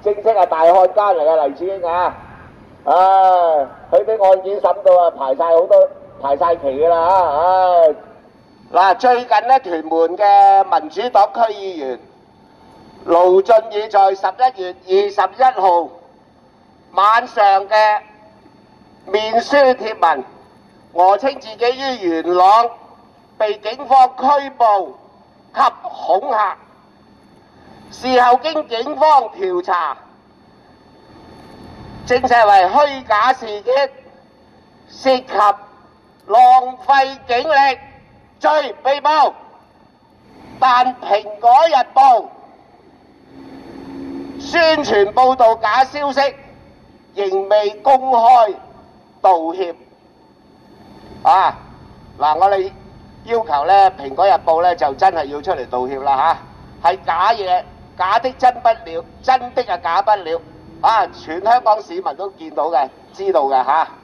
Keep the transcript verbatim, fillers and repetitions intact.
正式係大漢奸嚟嘅黎智英啊！唉，佢啲案件審到啊排晒好多排晒期㗎啦嚇！唉，嗱，最近咧屯門嘅民主黨區議員盧俊義在十一月二十一號晚上嘅面書貼文，訛稱自己於元朗被警方拘捕及恐嚇，事後經警方調查，證實為虛假事件，涉及浪費警力罪被捕，但《蘋果日報》宣傳報導假消息，仍未公開道歉。啊，嗱，我哋要求咧，《蘋果日報》咧就真係要出嚟道歉啦嚇，係假嘢，假的真不了，真的啊假不了，啊，全香港市民都見到嘅，知道嘅嚇。